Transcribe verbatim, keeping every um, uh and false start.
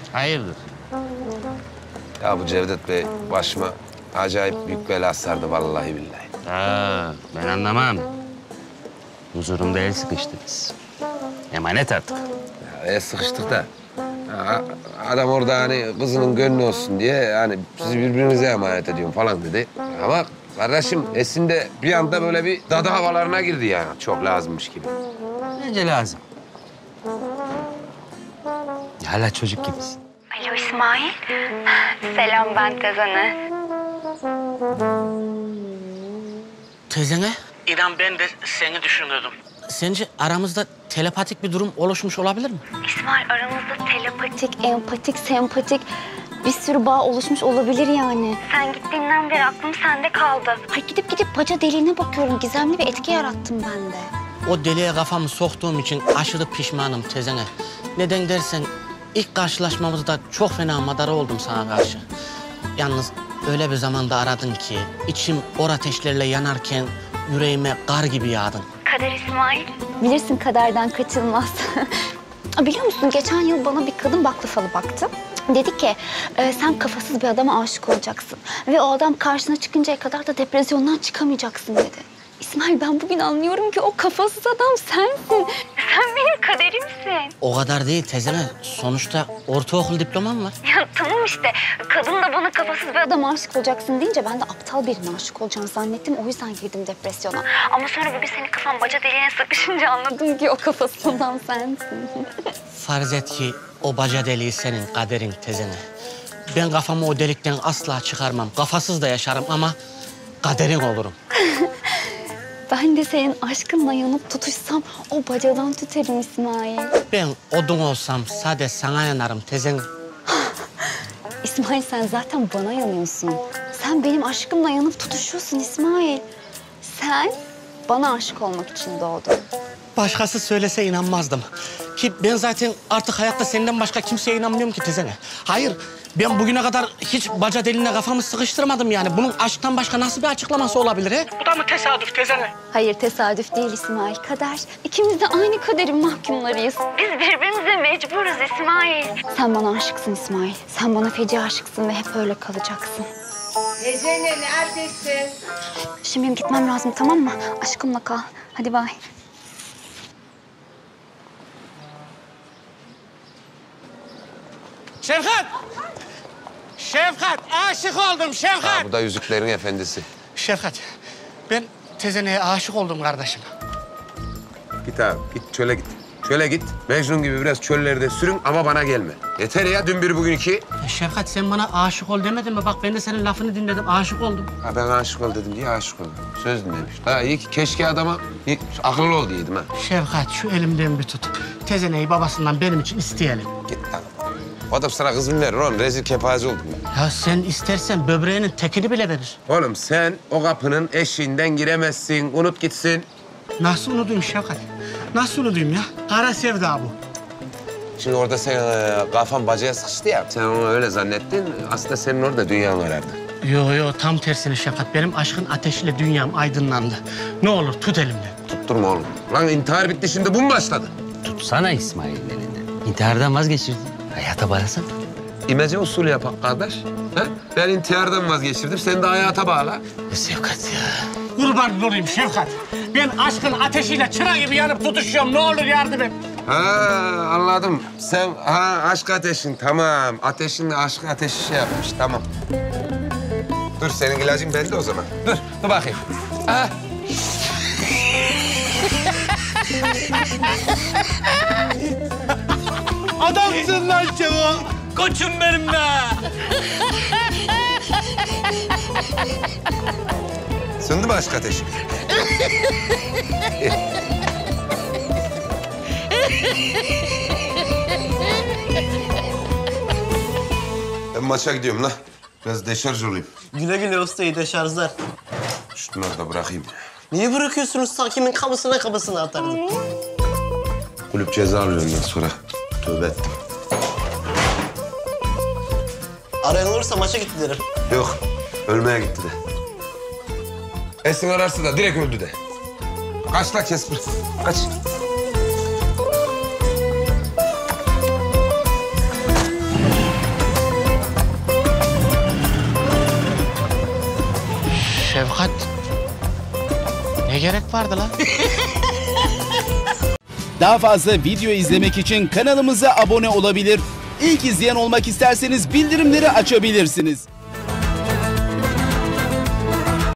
Hayırdır? Ya bu Cevdet Bey başıma acayip büyük bela sardı vallahi billahi. Ha, ben anlamam. Huzurumda el sıkıştınız. Emanet artık. Ya, e, sıkıştık da. Ya, adam orada hani kızının gönlü olsun diye hani sizi birbirinize emanet ediyorum falan dedi. Ama kardeşim Esin de bir anda böyle bir dada havalarına girdi yani. Çok lazımmış gibi. Bence lazım. Hala çocuk gibisin. Alo İsmail. Selam, ben Tezene. Teyzene? İnan ben de seni düşünüyordum. Sence aramızda telepatik bir durum oluşmuş olabilir mi? İsmail, aramızda telepatik, empatik, sempatik bir sürü bağ oluşmuş olabilir yani. Sen gittiğinden beri aklım sende kaldı. Ay gidip gidip baca deliğine bakıyorum. Gizemli bir etki yarattım ben de. O deliğe kafamı soktuğum için aşırı pişmanım teyzene. Neden dersen ilk karşılaşmamızda çok fena madara oldum sana karşı. Yalnız öyle bir zamanda aradın ki içim or ateşlerle yanarken yüreğime kar gibi yağdın. Kader İsmail. Bilirsin kaderden kaçılmaz. Biliyor musun geçen yıl bana bir kadın baklavalı baktı. Dedi ki e, sen kafasız bir adama aşık olacaksın. Ve o adam karşına çıkıncaya kadar da depresyondan çıkamayacaksın dedi. İsmail, ben bugün anlıyorum ki o kafasız adam sensin. Sen benim kaderimsin. O kadar değil teyzene. Sonuçta ortaokul diplomam var. Ya tamam işte. Kadın da bana kafasız bir adama aşık olacaksın deyince ben de aptal birine aşık olacağını zannettim. O yüzden girdim depresyona. Ama sonra bugün senin kafan baca deliğine sıkışınca anladım ki o kafasız adam sensin. Farz et ki o baca deliği senin kaderin teyzene. Ben kafamı o delikten asla çıkarmam. Kafasız da yaşarım ama kaderin olurum. Ben de senin aşkınla yanıp tutuşsam o bacadan tüterim İsmail. Ben odun olsam sade sana yanarım teyzen. İsmail, sen zaten bana yanıyorsun. Sen benim aşkımla yanıp tutuşuyorsun İsmail. Sen bana aşık olmak için doğdun. Başkası söylese inanmazdım. Ki ben zaten artık hayatta senden başka kimseye inanmıyorum ki teyzene. Hayır, ben bugüne kadar hiç baca deliğine kafamı sıkıştırmadım yani. Bunun aşktan başka nasıl bir açıklaması olabilir he? Bu da mı tesadüf teyzene? Hayır, tesadüf değil İsmail, kader. İkimiz de aynı kaderin mahkumlarıyız. Biz birbirimize mecburuz İsmail. Sen bana aşıksın İsmail. Sen bana feci aşıksın ve hep öyle kalacaksın. Ecene, neredesin? Şimdi benim gitmem lazım, tamam mı? Aşkımla kal. Hadi bay. Şefkat! Şefkat! Aşık oldum Şefkat! Ha, bu da Yüzüklerin Efendisi. Şefkat, ben tezeneye aşık oldum kardeşim. Git abi git çöle git. Çöle git. Mecnun gibi biraz çöllerde sürün ama bana gelme. Yeter ya dün bir bugün iki. Ya Şefkat, sen bana aşık ol demedin mi? Bak ben de senin lafını dinledim, aşık oldum. Ha ben aşık ol dedim diye aşık oldum. Söz dinlemiş. Ha iyi ki keşke adama iyi, akıllı ol diyeydim ha. Şefkat, şu elimden bir tut. Tezeneyi babasından benim için isteyelim. Git lan. O adam sana kız mı verir oğlum? Rezil kepaze oldum ben. Ya sen istersen böbreğinin tekini bile verir. Oğlum sen o kapının eşiğinden giremezsin. Unut gitsin. Nasıl unutayım Şefkat? Nasıl unutayım ya? Kara sevda bu. Şimdi orada sen e, kafan bacaya sıkıştı ya. Sen onu öyle zannettin. Aslında senin orada dünyan karardı. Yo yo, tam tersine Şefkat. Benim aşkın ateşiyle dünyam aydınlandı. Ne olur tut elimden. Tutturma oğlum. Lan intihar bitti şimdi bu mu başladı? Tutsana İsmail'in elinden. İntihardan vazgeçirdin. Hayata bağlasana. İmece usulü yapak kardeş. Ha? Ben intihardan vazgeçirdim. Sen de hayata bağla. Ya Şefkat ya. Kurban olayım Şefkat. Ben aşkın ateşiyle çıra gibi yanıp tutuşuyorum. Ne olur yardım et. Ha anladım. Sen ha aşk ateşin tamam. Ateşinle aşk ateşi şey yapmış tamam. Dur senin ilacın bende o zaman. Dur dur bakayım. Ha. Adamsın lan Şevo. Koçum benim be. Söndü mü aşk ateşi? Ben maça gidiyorum lan. Biraz deşarj olayım. Güle güle usta, iyi de şarjlar. Şunları da bırakayım. Niye bırakıyorsunuz? Hakimin kabısına kabısına atardım. Kulüp ceza alıyor ondan sonra. Tövbe ettim. Arayan olursa maça gitti derim. Yok, ölmeye gitti de. Esin ararsa da direkt öldü de. Kaç la Kesper, kaç. Şevkat. Ne gerek vardı lan? Daha fazla video izlemek için kanalımıza abone olabilir. İlk izleyen olmak isterseniz bildirimleri açabilirsiniz.